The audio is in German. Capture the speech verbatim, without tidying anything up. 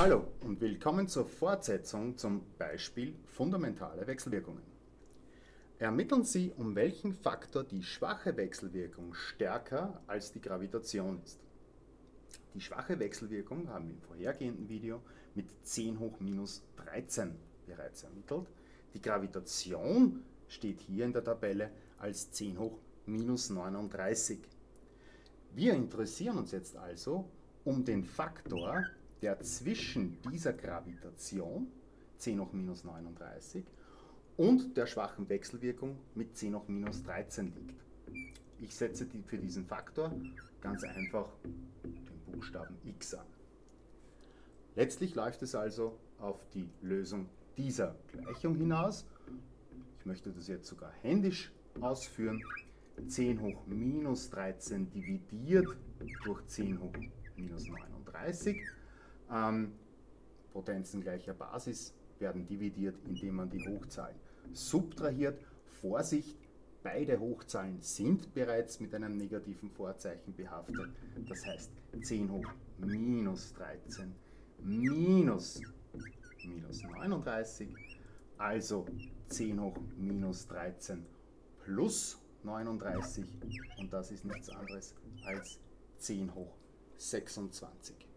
Hallo und willkommen zur Fortsetzung zum Beispiel fundamentale Wechselwirkungen. Ermitteln Sie, um welchen Faktor die schwache Wechselwirkung stärker als die Gravitation ist. Die schwache Wechselwirkung haben wir im vorhergehenden Video mit zehn hoch minus dreizehn bereits ermittelt. Die Gravitation steht hier in der Tabelle als zehn hoch minus neununddreißig. Wir interessieren uns jetzt also um den Faktor, der zwischen dieser Gravitation, zehn hoch minus neununddreißig, und der schwachen Wechselwirkung mit zehn hoch minus dreizehn liegt. Ich setze die für diesen Faktor ganz einfach den Buchstaben x an. Letztlich läuft es also auf die Lösung dieser Gleichung hinaus. Ich möchte das jetzt sogar händisch ausführen. zehn hoch minus dreizehn dividiert durch zehn hoch minus neununddreißig. Ähm, Potenzen gleicher Basis werden dividiert, indem man die Hochzahlen subtrahiert. Vorsicht, beide Hochzahlen sind bereits mit einem negativen Vorzeichen behaftet. Das heißt zehn hoch minus dreizehn minus minus neununddreißig, also zehn hoch minus dreizehn plus neununddreißig, und das ist nichts anderes als zehn hoch sechsundzwanzig.